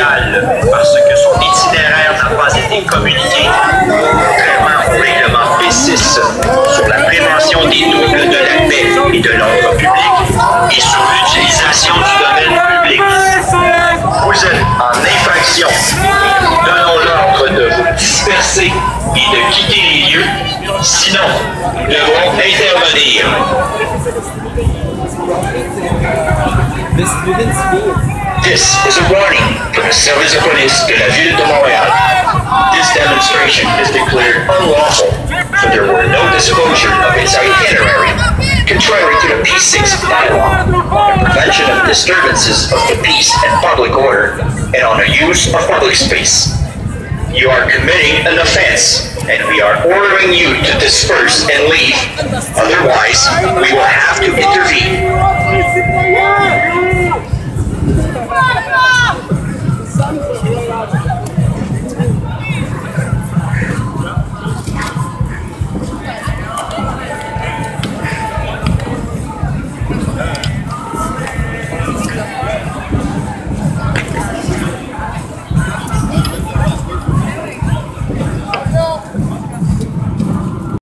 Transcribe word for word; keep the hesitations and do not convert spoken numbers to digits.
Montréal parce que son itinéraire n'a pas été communiqué, contrairement au règlement P six sur la prévention des troubles de la paix et de l'ordre public et sur l'utilisation du domaine public. Vous êtes en infraction. Nous donnons l'ordre de vous disperser et de quitter les lieux, sinon nous devrons intervenir. This is a warning from the service of police de la ville de Montréal. This demonstration is declared unlawful, for there were no disclosure of its itinerary, contrary to the P six dialogue, on the prevention of disturbances of the peace and public order, and on the use of public space. You are committing an offense, and we are ordering you to disperse and leave. Otherwise, we will have to intervene.